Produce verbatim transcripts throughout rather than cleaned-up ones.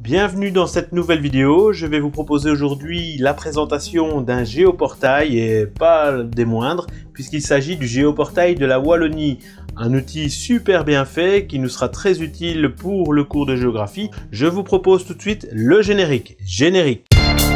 Bienvenue dans cette nouvelle vidéo. Je vais vous proposer aujourd'hui la présentation d'un géoportail et pas des moindres, puisqu'il s'agit du géoportail de la Wallonie. Un outil super bien fait qui nous sera très utile pour le cours de géographie. Je vous propose tout de suite le générique. Générique.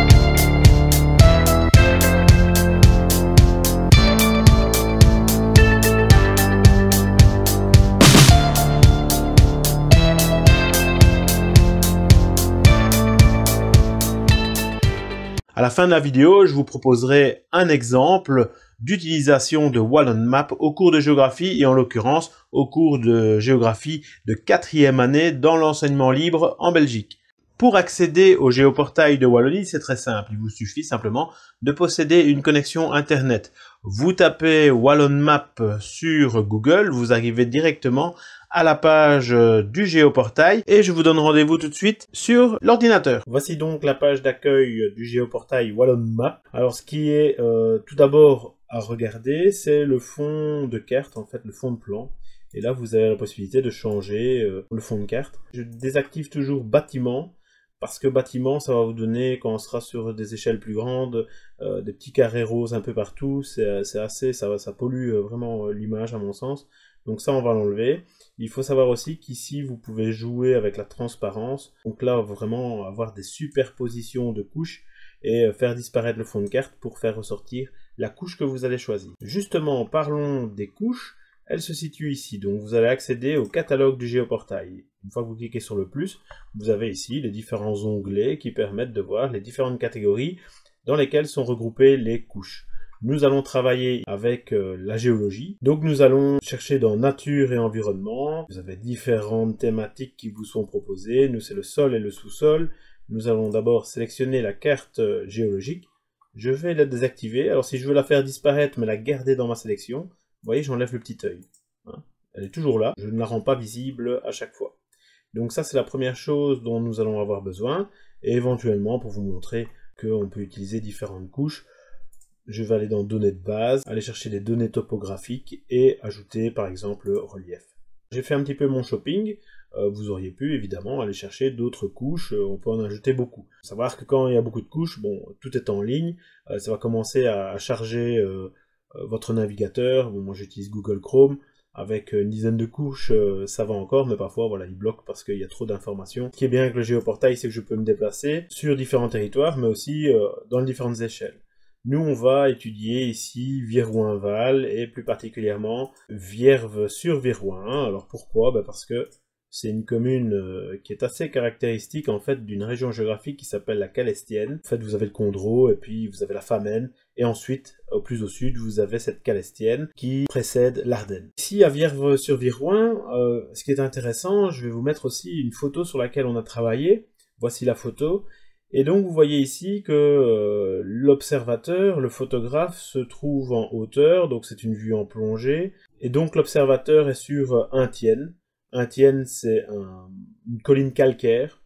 À la fin de la vidéo, je vous proposerai un exemple d'utilisation de WallonMap au cours de géographie et en l'occurrence au cours de géographie de quatrième année dans l'enseignement libre en Belgique. Pour accéder au géoportail de Wallonie, c'est très simple. Il vous suffit simplement de posséder une connexion Internet. Vous tapez WallonMap sur Google, vous arrivez directement à la page du géoportail et je vous donne rendez-vous tout de suite sur l'ordinateur. Voici donc la page d'accueil du géoportail WallonMap. Alors ce qui est euh, tout d'abord à regarder, c'est le fond de carte, en fait le fond de plan. Et là vous avez la possibilité de changer euh, le fond de carte. Je désactive toujours bâtiment, parce que bâtiment, ça va vous donner, quand on sera sur des échelles plus grandes, euh, des petits carrés roses un peu partout. C'est assez, ça, ça pollue vraiment l'image à mon sens. Donc ça, on va l'enlever. Il faut savoir aussi qu'ici, vous pouvez jouer avec la transparence. Donc là, vraiment avoir des superpositions de couches et faire disparaître le fond de carte pour faire ressortir la couche que vous allez choisir. Justement, parlons des couches. Elle se situe ici, donc vous allez accéder au catalogue du géoportail. Une fois que vous cliquez sur le plus, vous avez ici les différents onglets qui permettent de voir les différentes catégories dans lesquelles sont regroupées les couches. Nous allons travailler avec euh, la géologie, donc nous allons chercher dans nature et environnement. Vous avez différentes thématiques qui vous sont proposées. Nous, c'est le sol et le sous-sol. Nous allons d'abord sélectionner la carte euh, géologique. Je vais la désactiver. Alors si je veux la faire disparaître mais la garder dans ma sélection, vous voyez, j'enlève le petit œil. Hein. Elle est toujours là, je ne la rends pas visible à chaque fois. Donc ça, c'est la première chose dont nous allons avoir besoin. Et éventuellement, pour vous montrer qu'on peut utiliser différentes couches, je vais aller dans données de base, aller chercher des données topographiques et ajouter par exemple relief. J'ai fait un petit peu mon shopping. Euh, vous auriez pu évidemment aller chercher d'autres couches, euh, on peut en ajouter beaucoup. Faut savoir que quand il y a beaucoup de couches, bon, tout est en ligne, euh, ça va commencer à, à charger euh, votre navigateur. Bon, moi j'utilise Google Chrome, avec une dizaine de couches, euh, ça va encore, mais parfois voilà, il bloque parce qu'il y a trop d'informations. Ce qui est bien avec le géoportail, c'est que je peux me déplacer sur différents territoires, mais aussi euh, dans les différentes échelles. Nous, on va étudier ici Virouin-Val, et plus particulièrement Vierves-sur-Virouin. Alors pourquoi? Ben parce que c'est une commune euh, qui est assez caractéristique en fait d'une région géographique qui s'appelle la Calestienne. En fait, vous avez le Condro et puis vous avez la Famenne, et ensuite, au plus au sud, vous avez cette Calestienne qui précède l'Ardenne. Ici, à Vierves-sur-Virouin, euh, ce qui est intéressant, je vais vous mettre aussi une photo sur laquelle on a travaillé. Voici la photo. Et donc, vous voyez ici que euh, l'observateur, le photographe, se trouve en hauteur, donc c'est une vue en plongée. Et donc, l'observateur est sur un tienne. Un tienne, c'est un, une colline calcaire.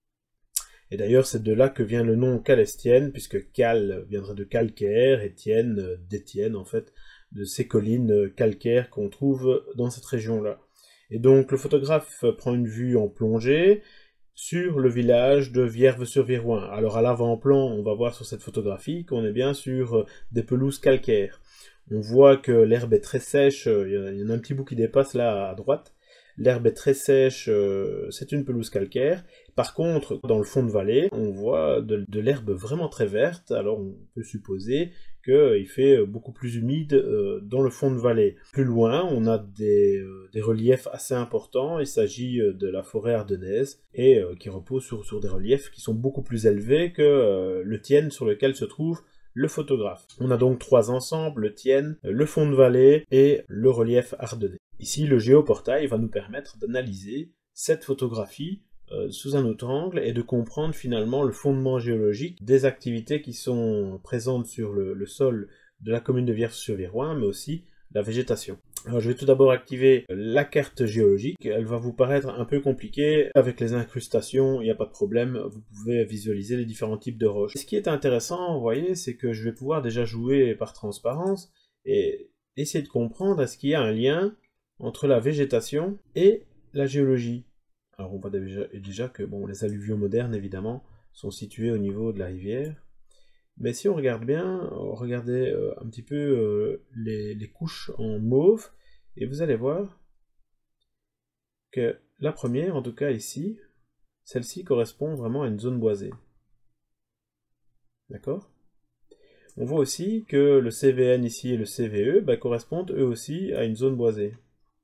Et d'ailleurs, c'est de là que vient le nom Calestienne, puisque cal viendrait de calcaire, et tienne d'Étienne, en fait, de ces collines calcaires qu'on trouve dans cette région-là. Et donc, le photographe prend une vue en plongée sur le village de Vierves-sur-Virouin. Alors, à l'avant-plan, on va voir sur cette photographie qu'on est bien sur des pelouses calcaires. On voit que l'herbe est très sèche, il y en a un petit bout qui dépasse là à droite. L'herbe est très sèche, euh, c'est une pelouse calcaire. Par contre, dans le fond de vallée, on voit de, de l'herbe vraiment très verte. Alors on peut supposer qu'il fait beaucoup plus humide euh, dans le fond de vallée. Plus loin, on a des, euh, des reliefs assez importants. Il s'agit de la forêt ardennaise et euh, qui repose sur, sur des reliefs qui sont beaucoup plus élevés que euh, le Tienne sur lequel se trouve le photographe. On a donc trois ensembles, le Tienne, le fond de vallée et le relief ardennais. Ici, le géoportail va nous permettre d'analyser cette photographie euh, sous un autre angle et de comprendre finalement le fondement géologique des activités qui sont présentes sur le, le sol de la commune de Vierves-sur-Virouin, mais aussi la végétation. Alors, je vais tout d'abord activer la carte géologique. Elle va vous paraître un peu compliquée. Avec les incrustations, il n'y a pas de problème. Vous pouvez visualiser les différents types de roches. Ce qui est intéressant, vous voyez, c'est que je vais pouvoir déjà jouer par transparence et essayer de comprendre est-ce qu'il y a un lien entre la végétation et la géologie. Alors on voit déjà, déjà que bon, les alluvions modernes, évidemment, sont situés au niveau de la rivière. Mais si on regarde bien, regardez euh, un petit peu euh, les, les couches en mauve, et vous allez voir que la première, en tout cas ici, celle-ci correspond vraiment à une zone boisée. D'accord? On voit aussi que le C V N ici et le C V E bah, correspondent eux aussi à une zone boisée.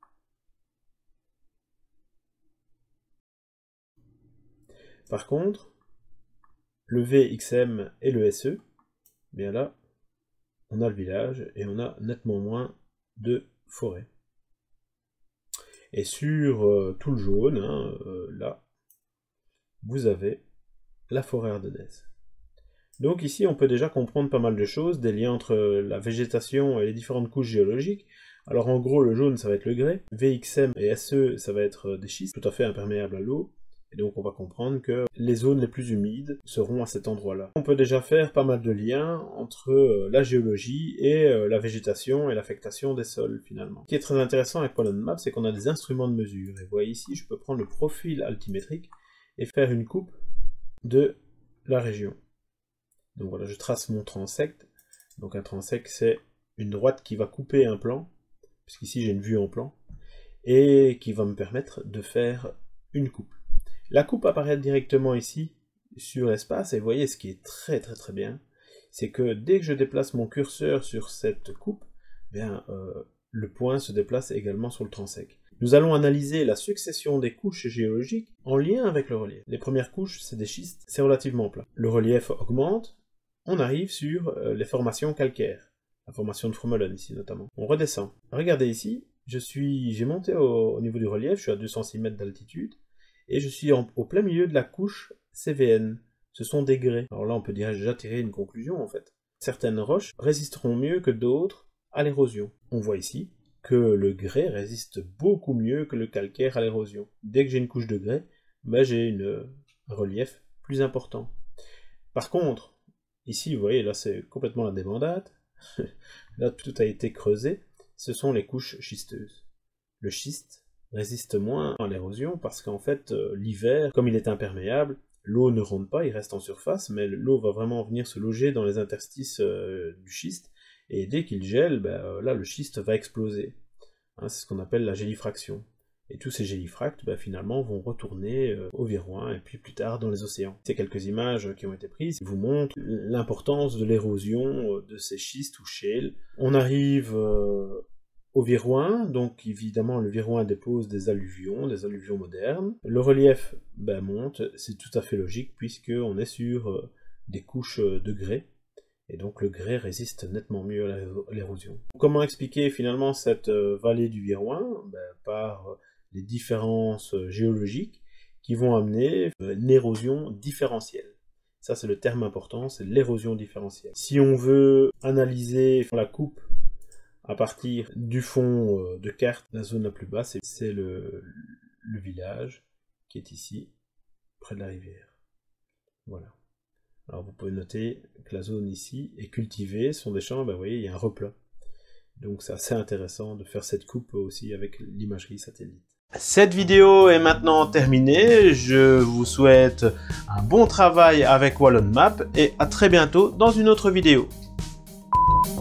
Par contre, le V X M et le S E, bien là, on a le village et on a nettement moins de forêt. Et sur euh, tout le jaune, hein, euh, là, vous avez la forêt ardennaise. Donc ici, on peut déjà comprendre pas mal de choses, des liens entre la végétation et les différentes couches géologiques. Alors en gros, le jaune, ça va être le grès, V X M et S E, ça va être des schistes tout à fait imperméables à l'eau. Et donc on va comprendre que les zones les plus humides seront à cet endroit-là. On peut déjà faire pas mal de liens entre la géologie et la végétation et l'affectation des sols finalement. Ce qui est très intéressant avec Wallen Map, c'est qu'on a des instruments de mesure. Et vous voyez ici, je peux prendre le profil altimétrique et faire une coupe de la région. Donc voilà, je trace mon transect. Donc un transect, c'est une droite qui va couper un plan, puisqu'ici j'ai une vue en plan, et qui va me permettre de faire une coupe. La coupe apparaît directement ici sur l'espace, et vous voyez ce qui est très très très bien, c'est que dès que je déplace mon curseur sur cette coupe, bien, euh, le point se déplace également sur le transect. Nous allons analyser la succession des couches géologiques en lien avec le relief. Les premières couches, c'est des schistes, c'est relativement plat. Le relief augmente, on arrive sur euh, les formations calcaires, la formation de Fromelen ici notamment. On redescend. Regardez ici, je suis, j'ai monté au, au niveau du relief, je suis à deux cent six mètres d'altitude, et je suis en, au plein milieu de la couche C V N. Ce sont des grès. Alors là, on peut déjà tirer une conclusion en fait. Certaines roches résisteront mieux que d'autres à l'érosion. On voit ici que le grès résiste beaucoup mieux que le calcaire à l'érosion. Dès que j'ai une couche de grès, ben j'ai une, un relief plus important. Par contre, ici, vous voyez, là c'est complètement la débandade. Là, tout a été creusé. Ce sont les couches schisteuses. Le schiste résiste moins à l'érosion parce qu'en fait, euh, l'hiver, comme il est imperméable, l'eau ne rentre pas, il reste en surface, mais l'eau va vraiment venir se loger dans les interstices euh, du schiste, et dès qu'il gèle, ben, euh, là, le schiste va exploser. Hein, c'est ce qu'on appelle la gélifraction. Et tous ces gélifractes, ben, finalement, vont retourner euh, au Viroin, et puis plus tard dans les océans. Ces quelques images qui ont été prises vous montrent l'importance de l'érosion euh, de ces schistes ou shales. On arrive euh, au Viroin, donc évidemment le Viroin dépose des alluvions, des alluvions modernes. Le relief ben, monte, c'est tout à fait logique, puisqu'on est sur euh, des couches de grès, et donc le grès résiste nettement mieux à l'érosion. Comment expliquer finalement cette euh, vallée du Viroin? Ben, par euh, les différences géologiques qui vont amener une érosion différentielle. Ça, c'est le terme important, c'est l'érosion différentielle. Si on veut analyser la coupe à partir du fond de carte, la zone la plus basse, c'est le, le village qui est ici, près de la rivière. Voilà. Alors vous pouvez noter que la zone ici est cultivée, ce sont des champs, ben vous voyez, il y a un replat. Donc c'est assez intéressant de faire cette coupe aussi avec l'imagerie satellite. Cette vidéo est maintenant terminée, je vous souhaite un bon travail avec Wallen Map et à très bientôt dans une autre vidéo.